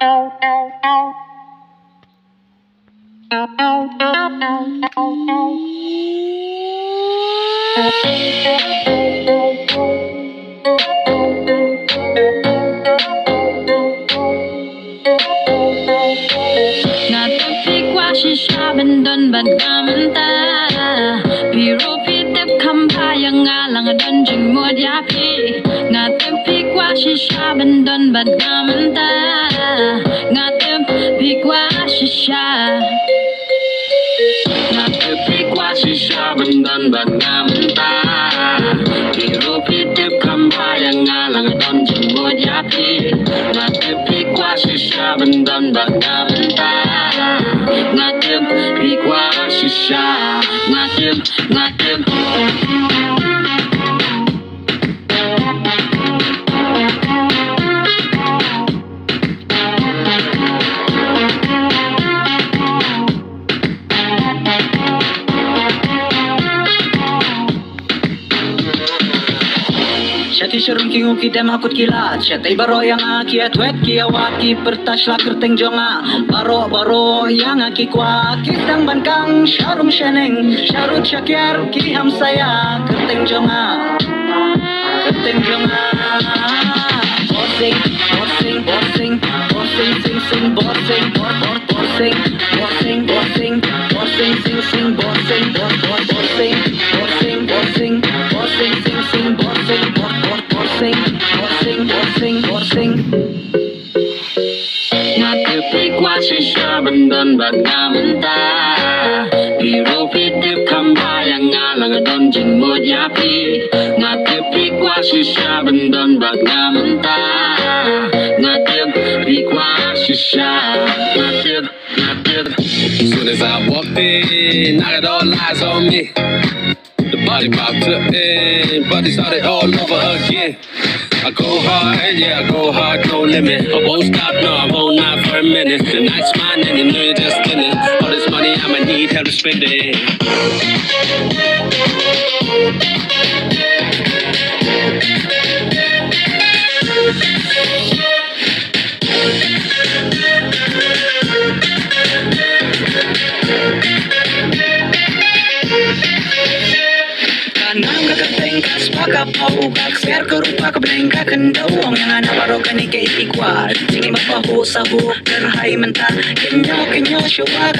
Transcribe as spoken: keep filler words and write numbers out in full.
Shisha bendon bad gamanta Piro pitip kampaya ngalang donjing mod yapi Ngatip pikwa shisha bendon bad gamanta Ngatip pikwa shisha Ngatip pikwa shisha bendon bad gamanta Piro pitip kampaya ngalang donjing mod yapi Ngatip pikwa shisha bendon bad gamanta Ngatip pikwa shisha Ngatip, ngatip Syati syarun ki nguki dem hakut kilat Syatai baro yang aki atwet ki awat ki pertas la kerteng jonga Baro baro yang aki kuat Kitang bankang syarum syeneng Syarut syakir ki hamsaya kerteng jonga Kerteng jonga Borsing, borsing, borsing Borsing, sing, sing, borsing Bor, bor, borsing Borsing, borsing Borsing, sing, sing, borsing Bor, bor, borsing Borsing, borsing Borsing, sing, sing, borsing Bor, bor, borsing Borsing, borsing, borsing Ngatip pikwa shisha bendon bad gamanta Piro pitip kampaya ngalang donjing mod yapi Ngatip pikwa shisha bendon bad gamanta Ngatip pikwa shisha Ngatip, ngatip As soon as I walked in, I got all eyes on me. The body popped up in, but it started all over again. I go hard, yeah, I go hard, no limit. I won't stop, no, I won't not for a minute. The night's mine and you know you're just in it. All this money, I'ma need help to spend it. Kanang kakateng kas pagkapaw Kakser karupa kabreng kakandawang Yang anabaro ka ni kay ikwal Sige magpaho sa huk Karhay menta Kenyo kenyo syuwag